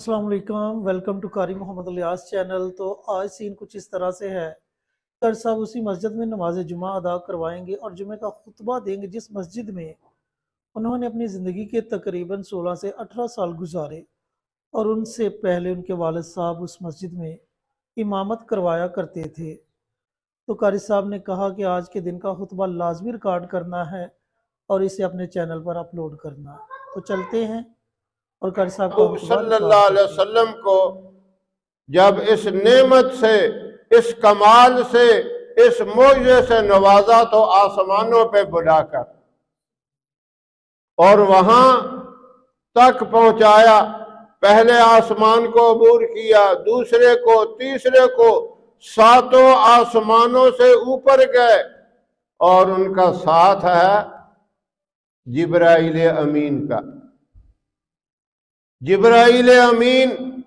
अस्सलाम वालेकुम, welcome to कारी मोहम्मद अलियास चैनल। तो आज सीन कुछ इस तरह से है। सर साहब उसी मस्जिद में नमाज जुमा अदा करवाएंगे और जुमे का खुतबा देंगे जिस मस्जिद में उन्होंने अपनी ज़िंदगी के तकरीबन 16 से 18 साल गुजारे और उनसे पहले उनके वालिद साहब उस मस्जिद में इमामत करवाया करते थे। तो कारी साहब ने कहा कि आज के दिन का खुतबा लाजमी रिकॉर्ड करना है और इसे अपने चैनल पर अपलोड करना। तो चलते हैं और कारी साहब को सल्लल्लाहु अलैहि वसल्लम को जब इस नेमत से, इस कमाल से, इस मौजे से नवाजा तो आसमानों पे बुलाकर और वहां तक पहुंचाया। पहले आसमान को अबूर किया, दूसरे को, तीसरे को, सातों आसमानों से ऊपर गए और उनका साथ है जिब्राइल अमीन का। जिब्राइल अमीन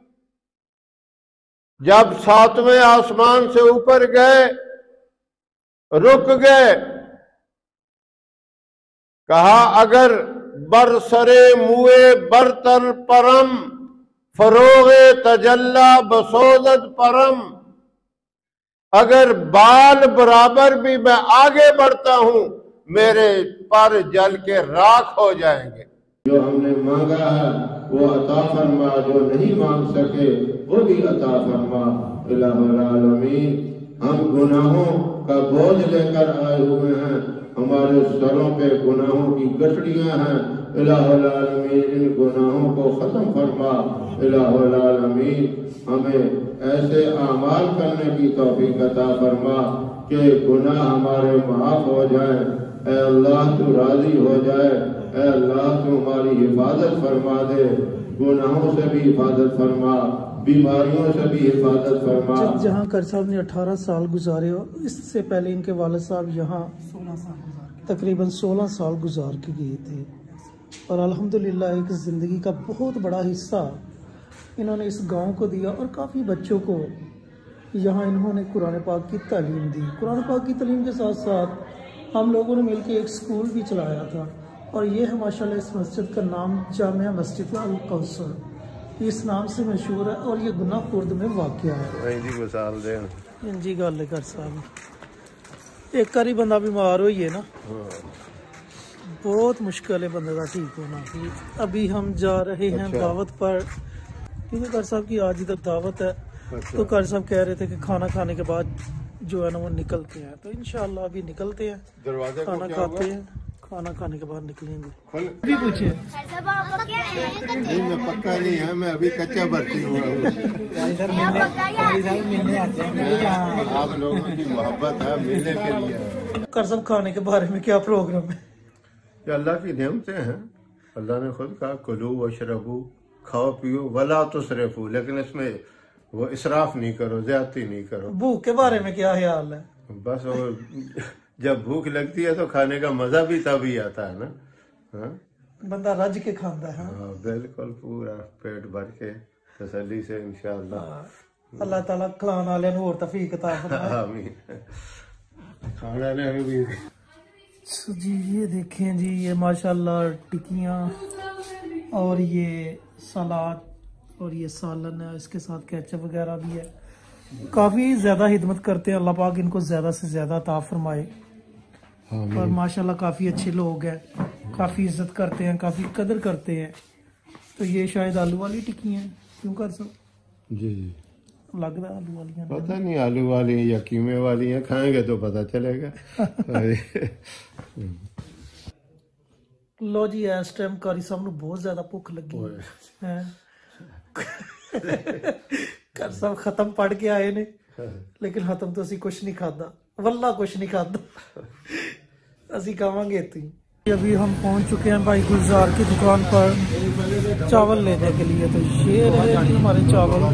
जब सातवें आसमान से ऊपर गए, रुक गए, कहा अगर बरसरे मुए बरतर परम फरोगे तजल्ला बसोदत परम, अगर बाल बराबर भी मैं आगे बढ़ता हूं मेरे पर जल के राख हो जाएंगे। जो हमने मांगा है वो अता फरमा, जो नहीं मांग सके वो भी अता फरमा। इलाहुल आलमीन, हम गुनाहों का बोझ लेकर आए हुए हैं, हमारे सरों पे गुनाहों की गठरियां हैं। इलाहुल आलमीन, इन गुनाहों को खत्म फरमा। इलाहुल आलमीन, हमें ऐसे आमाल करने की तौफीक अता फरमा कि गुनाह हमारे माफ हो जाए। ऐ अल्लाह तू राजी हो जाए, ऐ अल्लाह तू हमारी हिफाजत फरमा दे, गुनाहों से भी हिफाजत फरमा, बीमारियों से भी हिफाजत फरमा। जहाँ कर साहब ने 18 साल गुजारे और इससे पहले इनके वालिद साहब यहाँ तकरीबन 16 साल गुजार के गए थे और अल्हम्दुलिल्लाह एक ज़िंदगी का बहुत बड़ा हिस्सा इन्होंने इस गांव को दिया और काफ़ी बच्चों को यहाँ इन्होंने कुरान पाक की तालीम दी। कुरान पाक की तालीम के साथ साथ हम लोगों ने मिलकर एक स्कूल भी चलाया था और ये है माशाल्लाह इस मस्जिद का नाम जामिया मस्जिद अल कौसर इस नाम से मशहूर है और ये गुना खुर्द में वाक़ है। जी गल कर साहब एक बारी बंदा बीमार हो है ना, बहुत मुश्किल है बंदे का ठीक होना। अभी हम जा रहे हैं दावत पर क्योंकि कर साहब की आज इधर दावत है। तो कर साहब कह रहे थे कि खाना खाने के बाद जो है ना वो निकलते हैं, तो इंशाल्लाह अभी निकलते हैं, खाना खाते हैं, खाना खाने के बाद निकलेंगे। अभी पूछिए। नहीं, मैं पक्का नहीं है, मैं अभी कच्चा भर्ती हुआ हूँ। आप लोगों की मोहब्बत है, मिलने के लिए। कर सब खाने के बारे में क्या प्रोग्राम है? ये अल्लाह की नेमतें हैं। अल्लाह ने खुद कहा कुलू वशरबू, खाओ पियो वला तुसरिफू, लेकिन इसमें वो इसराफ नहीं करो, ज्यादती नहीं करो। भूख के बारे में क्या ख्याल है? बस वो जब भूख लगती है तो खाने का मजा भी तभी आता है ना। हाँ? बंदा रज के खाता है। हाँ, बिल्कुल पूरा पेट भर के तसल्ली से इंशाअल्लाह। अल्लाह ताला खिलाने वाले को और तौफीक अता फरमाए। आमीन। खाना ने भी जी ये देखें जी, ये माशाल्लाह टिक्कियाँ और ये सलाद और ये सालन है, इसके साथ केचप वगैरह भी है। काफ़ी ज़्यादा हिदमत करते हैं, अल्लाह पाक इनको ज़्यादा से ज़्यादा अता फरमाए। और माशाल्लाह काफ़ी अच्छे लोग हैं, काफ़ी इज्जत करते हैं, काफ़ी कदर करते हैं। तो ये शायद आलू वाली टिक्की हैं, क्यों कर सब? जी लग रहा है आलू वाली हैं। पता नहीं आलू वाली हैं या कीमे वाली हैं, खाएंगे तो पता चलेगा। लो जी, इस टाइम कारी साहब को बहुत ज़्यादा भुख लगी है। कर सब खत्म पढ़ के आए ने, लेकिन खत्म तो असी कुछ नहीं खाता, वल्ला कुछ नहीं खाता, असी खावांगे इतनी। अभी हम पहुंच चुके हैं भाई गुलजार की दुकान पर चावल लेने के लिए। तो ये रहे हमारे चावल।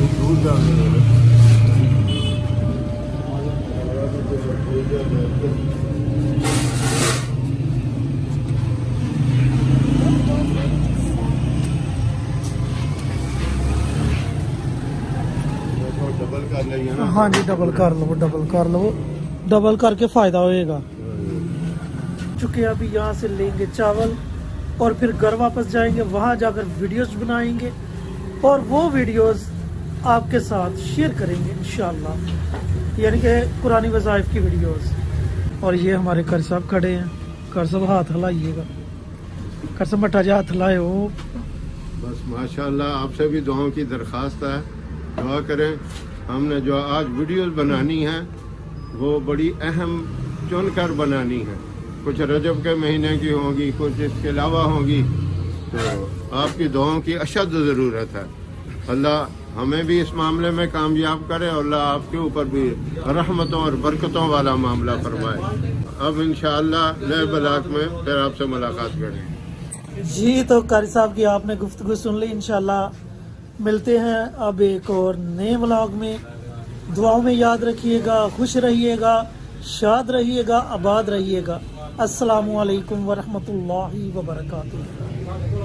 हाँ जी डबल कर लो, डबल कर लो, डबल करके फायदा होएगा। चुके अभी यहाँ से लेंगे चावल और फिर घर वापस जाएंगे, वहाँ जाकर वीडियोस बनाएंगे और वो वीडियोस आपके साथ शेयर करेंगे इंशाअल्लाह, यानी कि कुरानी वज़ाइफ की वीडियोस। और ये हमारे कर साहब खड़े हैं। कर साहब हाथ हिलाइएगा, कर साहब मटा जा हाथ हिलाए हो। बस माशाल्लाह, आपसे भी दुआओं की दरख्वास्त है, दुआ करें। हमने जो आज वीडियोस बनानी है वो बड़ी अहम चुनकर बनानी है, कुछ रजब के महीने की होगी, कुछ इसके अलावा होगी, तो आपकी दुआओं की अशद ज़रूरत है। अल्लाह हमें भी इस मामले में कामयाब करे और अल्लाह आपके ऊपर भी रहमतों और बरकतों वाला मामला फरमाए। अब इंशाअल्लाह नए ब्लॉग में फिर आपसे मुलाकात करेंगे। जी, तो कारी साहब की आपने गुफ्तगू सुन ली। इंशाअल्लाह मिलते हैं अब एक और नए व्लॉग में। दुआओं में याद रखिएगा, खुश रहिएगा, शाद रहिएगा, आबाद रहिएगा। अस्सलामु अलैकुम वरहमतुल्लाहि वबरकातुहू।